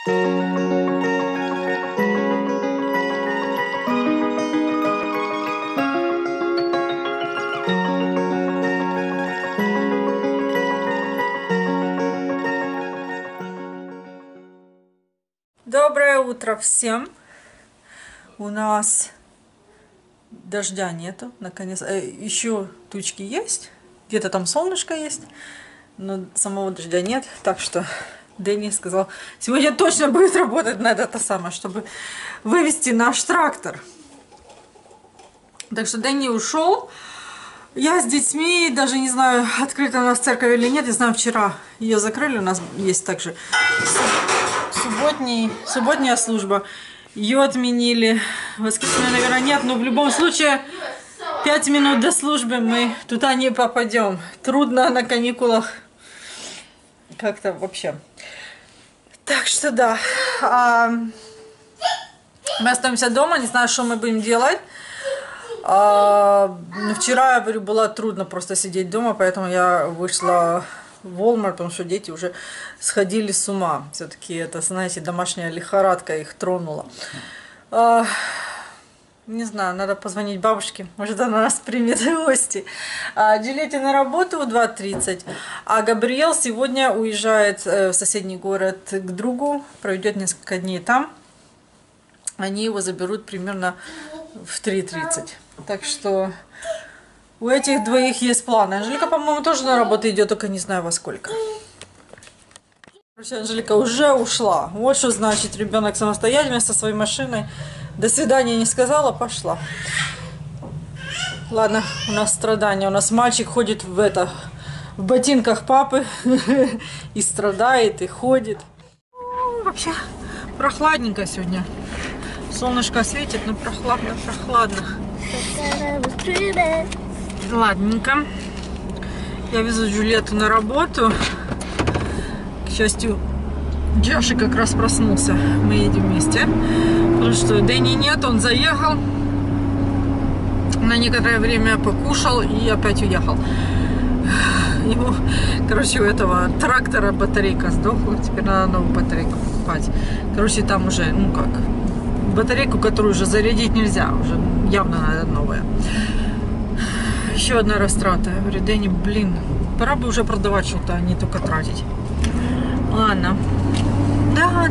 Доброе утро всем! У нас дождя нету, наконец. Еще тучки есть, где-то там солнышко есть, но самого дождя нет. Так что Дэнни сказал, сегодня точно будет работать на это самое, чтобы вывести наш трактор. Так что Дэнни ушел. Я с детьми, даже не знаю, открыта у нас церковь или нет. Я знаю, вчера ее закрыли, у нас есть также субботняя служба. Ее отменили. Воскресенье, наверное, нет, но в любом случае 5 минут до службы мы туда не попадем. Трудно на каникулах как-то вообще. Так что да. Мы остаемся дома, не знаю, что мы будем делать. Вчера, я говорю, было трудно просто сидеть дома, поэтому я вышла в Walmart, потому что дети уже сходили с ума. Все-таки это, знаете, домашняя лихорадка их тронула. Не знаю, надо позвонить бабушке, может она нас примет в гости. Джилетти на работу в 2:30, а Габриэл сегодня уезжает в соседний город к другу, проведет несколько дней там. Они его заберут примерно в 3:30. Так что у этих двоих есть планы. Анжелика, по-моему, тоже на работу идет, только не знаю во сколько. Короче, Анжелика уже ушла. Вот что значит ребенок самостоятельный со своей машиной. До свидания не сказала, пошла. Ладно, у нас страдания. У нас мальчик ходит в ботинках папы и страдает, и ходит. Вообще прохладненько сегодня. Солнышко светит, но прохладно. Ладненько. Я везу Джульетту на работу. К счастью, Джаши как раз проснулся. Мы едем вместе. Потому что Дэнни нет, он заехал. На некоторое время покушал и опять уехал. Ему, короче, у этого трактора батарейка сдохла. Теперь надо новую батарейку покупать. Короче, там уже, ну как, батарейку, которую уже зарядить нельзя. Уже явно надо новая. Еще одна растрата. Я говорю, Дэнни, блин, пора бы уже продавать что-то, а не только тратить. Ладно. Да.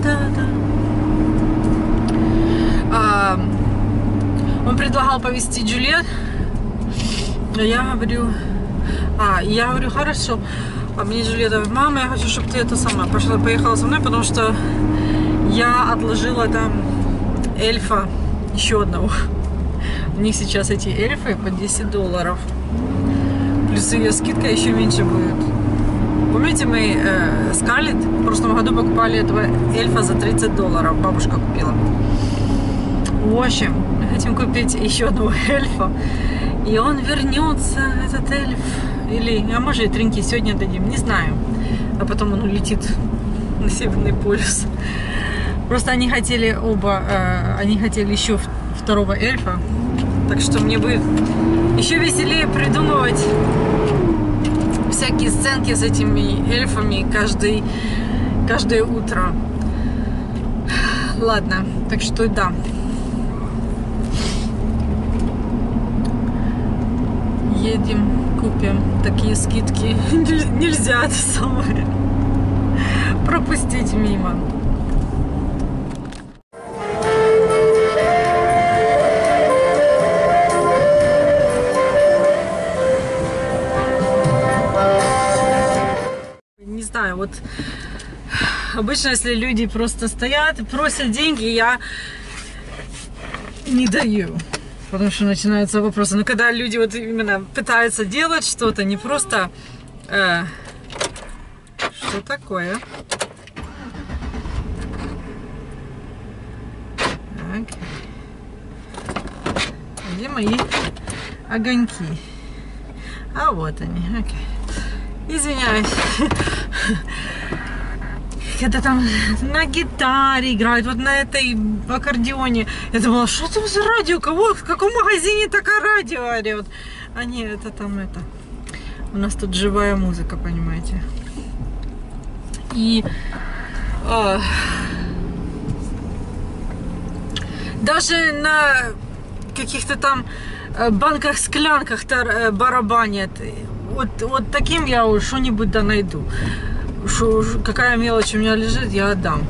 Он предлагал повезти Джульет. Я говорю, хорошо. А мне Джульетта говорит, мама, я хочу, чтобы ты это сама поехала со мной, потому что я отложила там эльфа еще одного. У них сейчас эти эльфы по $10. Плюс ее скидка еще меньше будет. Помните, мы Скарлетт в прошлом году покупали этого эльфа за $30. Бабушка купила. В общем, мы хотим купить еще одного эльфа. И он вернется, этот эльф. А может и Тринки сегодня дадим, не знаю. А потом он улетит на Северный полюс. Просто они хотели еще второго эльфа. Так что мне будет еще веселее придумывать всякие сценки с этими эльфами каждое утро. Ладно, так что да. Едем, купим. Такие скидки нельзя это самое пропустить мимо. Не знаю, вот обычно, если люди просто стоят и просят деньги, я не даю. Потому что начинаются вопросы. Но когда люди вот именно пытаются делать что-то, не просто... что такое? Так. Где мои огоньки? А вот они. Окей. Извиняюсь. Когда там на гитаре играют, вот на этой аккордеоне. Я думала, что там за радио? В каком магазине такое радио орет? А нет, это там это. У нас тут живая музыка, понимаете. И Даже на каких-то там банках-склянках барабанят. Вот таким я что-нибудь да найду. Какая мелочь у меня лежит, я отдам.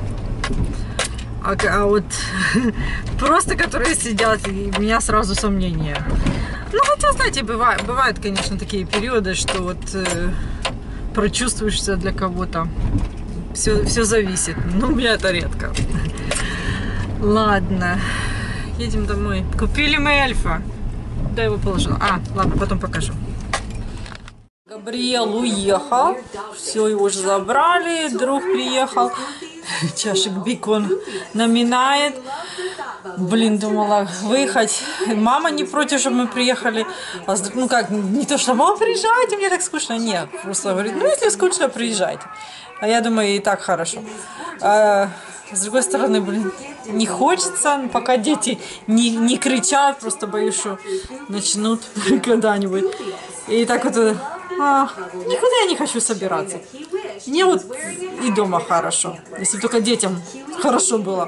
А вот просто которые сидят, у меня сразу сомнения. Ну, хотя, знаете, бывают, конечно, такие периоды, что вот прочувствуешься для кого-то. Все зависит. Но у меня это редко. Ладно. Едем домой. Купили мы эльфа. Да, его положила. Ладно, потом покажу. Габриэл уехал. Все, его уже забрали. Друг приехал. Чашек бекон наминает. Блин, думала выехать. Мама не против, чтобы мы приехали. Ну как, не то, что мама, приезжайте, мне так скучно. Нет, просто говорит, ну если скучно, приезжайте. А я думаю, и так хорошо. С другой стороны, блин, не хочется, пока дети не кричат, просто боюсь, что начнут когда-нибудь. И так вот, никуда я не хочу собираться. Мне вот и дома хорошо, если только детям хорошо было.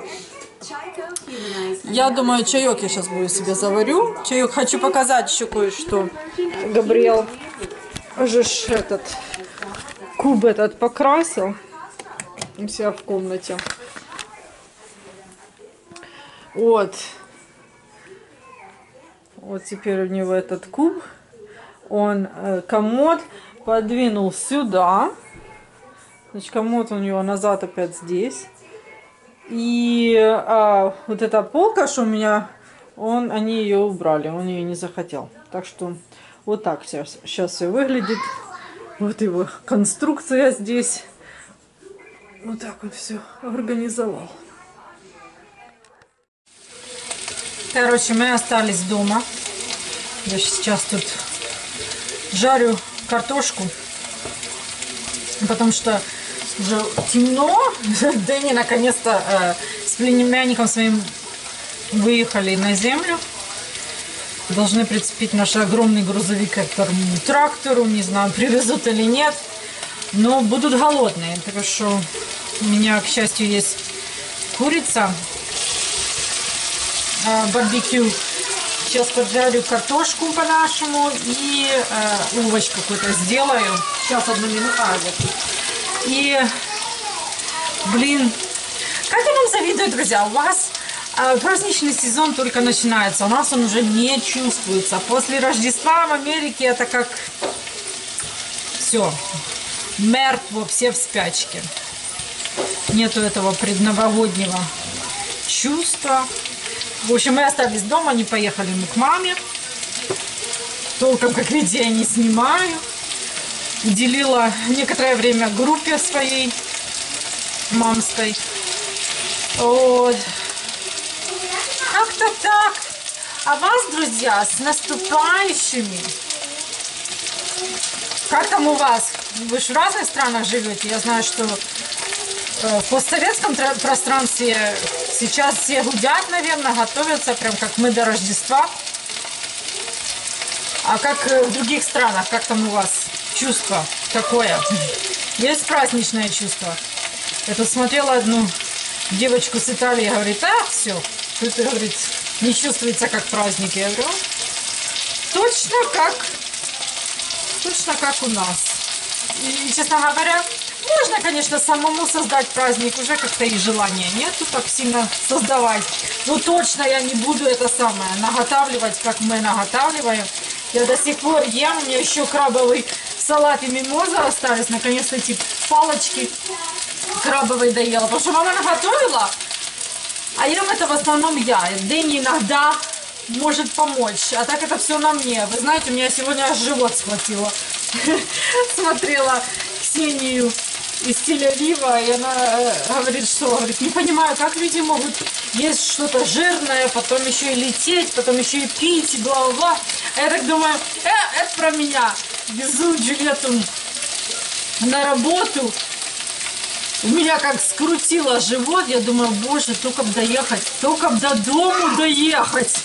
Я думаю, чаек я сейчас буду себе заварю. Чаек хочу показать еще кое-что. Габриэл уже этот куб этот покрасил у себя в комнате. Вот теперь у него этот куб. Он комод подвинул сюда. Значит, комод у него назад опять здесь. И вот эта полка, что у меня, они ее убрали, он ее не захотел. Так что вот так сейчас все выглядит. Вот его конструкция здесь. Вот так он все организовал. Короче, мы остались дома. Я сейчас тут жарю картошку, потому что уже темно. Дэнни наконец-то с племянником своим выехали на землю. Должны прицепить наш огромный грузовик к трактору. Не знаю, привезут или нет. Но будут голодные. Так что у меня, к счастью, есть курица. Барбекю. Сейчас поджарю картошку по-нашему и овощ какой-то сделаю. Сейчас, одну минуту. И, блин, как я вам завидую, друзья, у вас праздничный сезон только начинается, у нас он уже не чувствуется. После Рождества в Америке это как все, мертво, все в спячке. Нету этого предновогоднего чувства. В общем, мы остались дома, не поехали мы к маме. Толком, как видите, я не снимаю. Уделила некоторое время группе своей мамской. Вот. Как-то так. А вас, друзья, с наступающими. Как там у вас? Вы же в разных странах живете. Я знаю, что в постсоветском пространстве сейчас все гудят, наверное, готовятся, прям как мы до Рождества. А как в других странах, как там у вас чувство какое? Есть праздничное чувство? Я тут смотрела одну девочку с Италии, говорит, все, тут, говорит, не чувствуется как праздник. Я говорю, точно как у нас. И, честно говоря, можно, конечно, самому создать праздник, уже как-то и желания нету так сильно создавать. Но точно я не буду это самое наготавливать, как мы наготавливаем. Я до сих пор ем, у меня еще крабовый салат и мимоза остались. Наконец-то эти палочки крабовой доела, потому что мама наготовила, а ем это в основном я. Дэнни иногда может помочь, а так это все на мне. Вы знаете, у меня сегодня аж живот схватило. Смотрела Ксению из Тель-Авива, и она говорит, что, говорит, не понимаю, как люди могут есть что-то жирное, потом еще и лететь, потом еще и пить, и бла-бла-бла. А я так думаю, это про меня. Везу Джульетту на работу. У меня как скрутило живот, я думаю, боже, только бы доехать, только бы до дому доехать.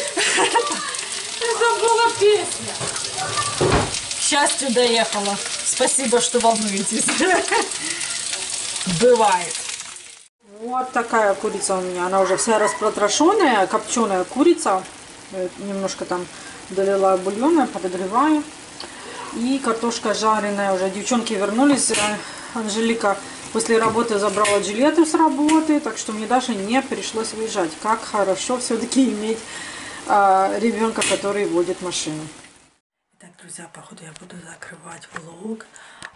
Это была песня. К счастью, доехала. Спасибо, что волнуетесь. Бывает. Вот такая курица у меня. Она уже вся распротрошенная, копченая курица. Немножко там долила бульона, подогреваю. И картошка жареная уже. Девчонки вернулись. Анжелика после работы забрала Джульетту с работы, так что мне даже не пришлось выезжать. Как хорошо все-таки иметь ребенка, который водит машину. Итак, друзья, походу я буду закрывать влог.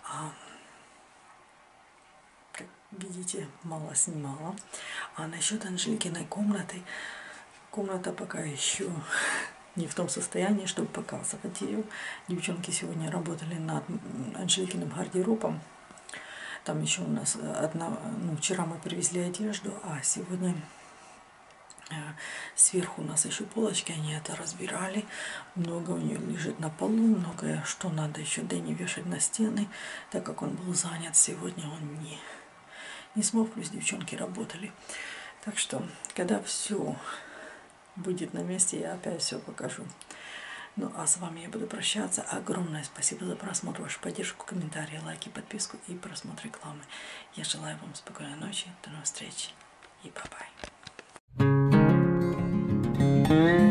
Как видите, мало снимала. А насчет Анжеликиной комнаты, комната пока еще не в том состоянии, чтобы показывать ее. Девчонки сегодня работали над Анжеликиным гардеробом. Там еще у нас вчера мы привезли одежду, а сегодня сверху у нас еще полочки, они это разбирали. Много у нее лежит на полу, многое, что надо еще Дэнни вешать на стены, так как он был занят сегодня, он не смог, плюс девчонки работали. Так что, когда все будет на месте, я опять все покажу. Ну а с вами я буду прощаться. Огромное спасибо за просмотр, вашу поддержку, комментарии, лайки, подписку и просмотр рекламы. Я желаю вам спокойной ночи, до новых встреч и бай-бай.